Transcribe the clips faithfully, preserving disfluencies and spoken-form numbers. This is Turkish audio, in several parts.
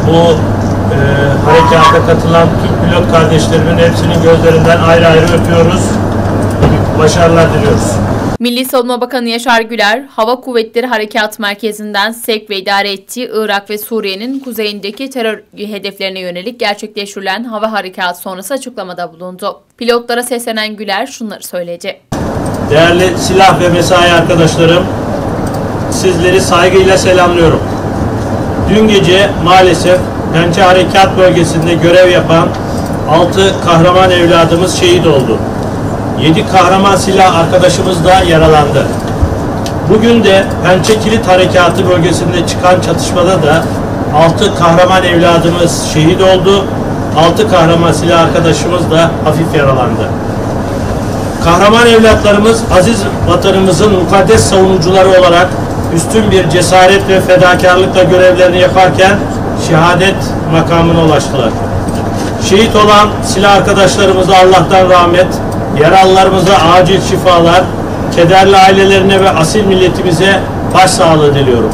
bu e, harekata katılan Türk pilot kardeşlerimin hepsinin gözlerinden ayrı ayrı öpüyoruz. Başarılar diliyoruz. Milli Savunma Bakanı Yaşar Güler, Hava Kuvvetleri Harekat Merkezi'nden sevk ve idare ettiği Irak ve Suriye'nin kuzeyindeki terör hedeflerine yönelik gerçekleştirilen hava harekatı sonrası açıklamada bulundu. Pilotlara seslenen Güler şunları söyledi. Değerli silah ve mesai arkadaşlarım, sizleri saygıyla selamlıyorum. Dün gece maalesef Pençe Harekat Bölgesi'nde görev yapan altı kahraman evladımız şehit oldu. yedi kahraman silah arkadaşımız da yaralandı. Bugün de Pençe Kilit Harekatı bölgesinde çıkan çatışmada da altı kahraman evladımız şehit oldu. altı kahraman silah arkadaşımız da hafif yaralandı. Kahraman evlatlarımız aziz vatanımızın mukaddes savunucuları olarak üstün bir cesaret ve fedakarlıkla görevlerini yaparken şehadet makamına ulaştılar. Şehit olan silah arkadaşlarımıza Allah'tan rahmet, yaralılarımıza acil şifalar, kederli ailelerine ve asil milletimize başsağlığı diliyorum.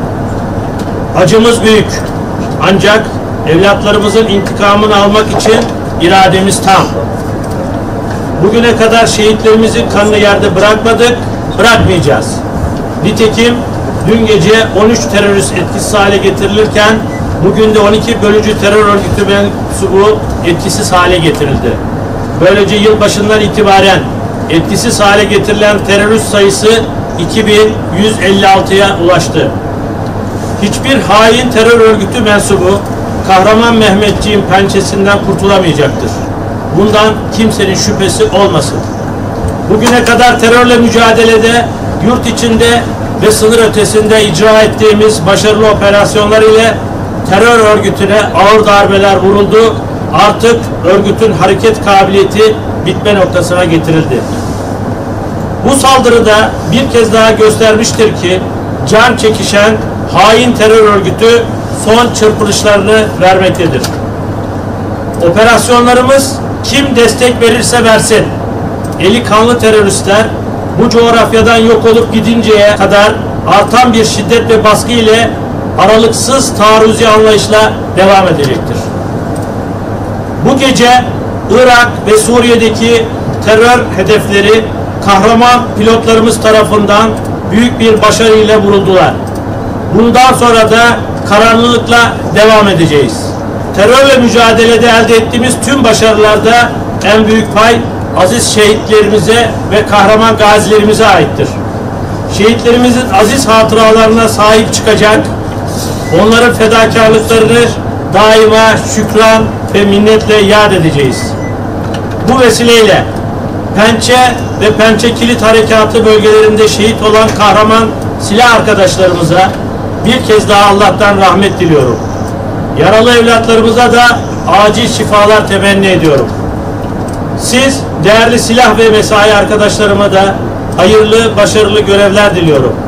Acımız büyük. Ancak evlatlarımızın intikamını almak için irademiz tam. Bugüne kadar şehitlerimizin kanını yerde bırakmadık, bırakmayacağız. Nitekim dün gece on üç terörist etkisiz hale getirilirken bugün de on iki bölücü terör örgütü mensubu etkisiz hale getirildi. Böylece yılbaşından itibaren etkisiz hale getirilen terörist sayısı iki bin yüz elli altıya ulaştı. Hiçbir hain terör örgütü mensubu Kahraman Mehmetçiğin pençesinden kurtulamayacaktır. Bundan kimsenin şüphesi olmasın. Bugüne kadar terörle mücadelede yurt içinde ve sınır ötesinde icra ettiğimiz başarılı operasyonlar ile terör örgütüne ağır darbeler vuruldu. Artık örgütün hareket kabiliyeti bitme noktasına getirildi. Bu saldırıda bir kez daha göstermiştir ki can çekişen hain terör örgütü son çırpınışlarını vermektedir. Operasyonlarımız kim destek verirse versin, eli kanlı teröristler bu coğrafyadan yok olup gidinceye kadar artan bir şiddet ve baskı ile aralıksız taarruzi anlayışla devam edecektir. Bu gece Irak ve Suriye'deki terör hedefleri kahraman pilotlarımız tarafından büyük bir başarıyla vuruldular. Bundan sonra da kararlılıkla devam edeceğiz. Terörle mücadelede elde ettiğimiz tüm başarılarda en büyük pay aziz şehitlerimize ve kahraman gazilerimize aittir. Şehitlerimizin aziz hatıralarına sahip çıkacak, onların fedakarlıklarını daima şükran ve minnetle yad edeceğiz. Bu vesileyle Pençe ve Pençe Kilit Harekatı bölgelerinde şehit olan kahraman silah arkadaşlarımıza bir kez daha Allah'tan rahmet diliyorum. Yaralı evlatlarımıza da acil şifalar temenni ediyorum. Siz değerli silah ve mesai arkadaşlarıma da hayırlı, başarılı görevler diliyorum.